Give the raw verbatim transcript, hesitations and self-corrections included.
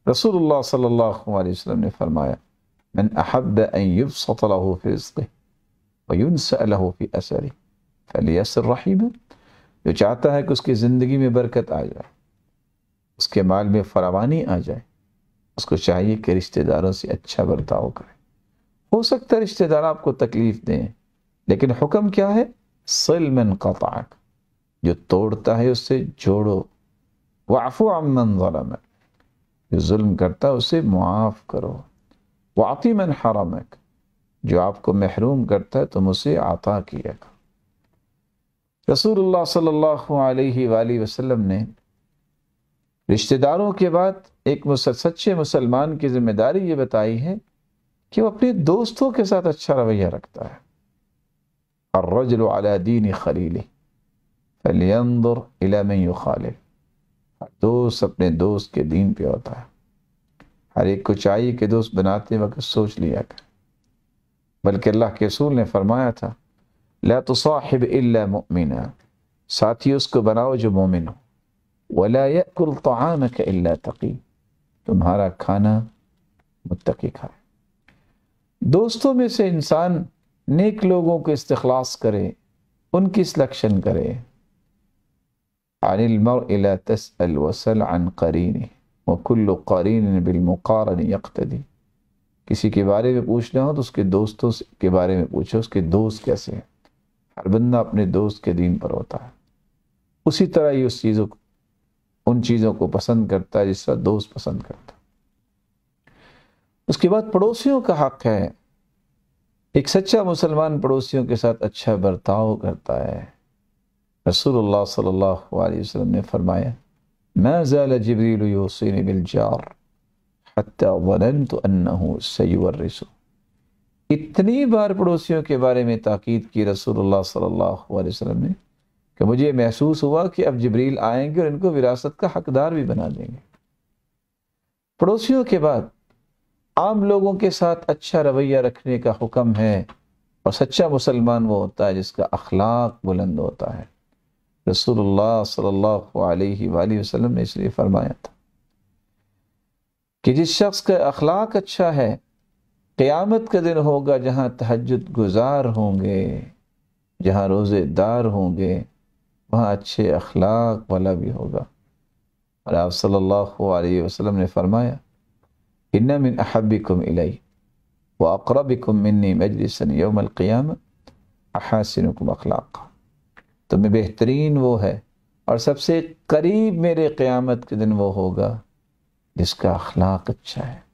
रसूलुल्लाह सल्लल्लाहु अलैहि वसल्लम ने फरमाया, मन अहब्ब अन युबसत लहू फी रिज़्क़िही व युनसा लहू फी असरिही फलियसिर रहीमह। जो चाहता है कि उसकी ज़िंदगी में बरकत आ जाए, उसके माल में फरावानी आ जाए, उसको चाहिए कि रिश्तेदारों से अच्छा बर्ताव करे। हो सकता है रिश्तेदार आपको तकलीफ़ दें, लेकिन हुक्म क्या है? सिल मन क़तअक, जो तोड़ता है उससे जोड़ो। वअफ़ु अम्मन ज़लमक, जो जुल्म करता है उसे मुआफ़ करो। वअति मन हरमक, जो आपको महरूम करता है तुम उसे आता किया करो। रसूलुल्लाह सल्लल्लाहु अलैहि वाली वसल्लम ने रिश्तेदारों के बाद एक सच्चे मुसलमान की जिम्मेदारी ये बताई है कि वो अपने दोस्तों के साथ अच्छा रवैया रखता है। अर्रजुलु अला दीनि खलीलिही फलियंजुर इला मन युखालिल। हर दोस्त अपने दोस्त के दीन पे होता है। हर एक को चाहिए कि दोस्त बनाते वक्त सोच लिया कर। बल्कि अल्लाह के रसूल ने फरमाया था, ला तुसाहिब इल्ला मुमिना, साथी उसको बनाओ जो मोमिन हो। वला यअकुल तआमक इल्ला तकी, तुम्हारा खाना मुत्तकी खाए। दोस्तों में से इंसान नेक लोगों को इस्तिखलास करे, उनकी सिलेक्शन करे। अनिल मर्इ ला तस्अल वसल अन क़रीनिही व कुल्लु क़रीनिन बिल मुक़ारन यक़्तदी। किसी के बारे में पूछना हो तो उसके दोस्तों के बारे में पूछो, उसके दोस्त कैसे हैं। हर बंदा अपने दोस्त के दीन पर होता है, उसी तरह ही उस चीज़ों को उन चीज़ों को पसंद करता है जिस तरह दोस्त पसंद करता है। उसके बाद पड़ोसियों का हक़ है। एक सच्चा मुसलमान पड़ोसियों के साथ अच्छा बर्ताव करता है। रसूलुल्लाह सल्लल्लाहु अलैहि वसल्लम ने फरमाया, मा ज़ाल जिब्रील यूसीनी बिल जार हत्ता ज़ननतु अन्नहु सयुवर्रिसु। इतनी बार पड़ोसियों के बारे में ताकीद की रसूलुल्लाह सल्लल्लाहु अलैहि वसल्लम ने कि मुझे महसूस हुआ कि अब जिब्रील आएंगे और इनको विरासत का हकदार भी बना देंगे। पड़ोसियों के बाद आम लोगों के साथ अच्छा रवैया रखने का हुक्म है, और सच्चा मुसलमान वो होता है जिसका अखलाक बुलंद होता है। रसूलुल्लाह सल्लल्लाहु अलैहि वसल्लम ने इसलिए फरमाया था कि जिस शख्स का अखलाक अच्छा है, क़यामत का दिन होगा जहाँ तहज्जुद गुजार होंगे, जहाँ रोज़ेदार होंगे, वहाँ अच्छे अखलाक वाला भी होगा। और आप सल्लल्लाहु अलैहि वसल्लम ने फरमाया, इन्ना मिन अहब्बिकुम इलैहि व अक़रबिकुम मिन्नी मजलिसन यौमल क़ियामा अहासिनुकुम अख़लाक़ा। तो में बेहतरीन वो है और सबसे करीब मेरे क़यामत के दिन वो होगा जिसका अखलाक अच्छा है।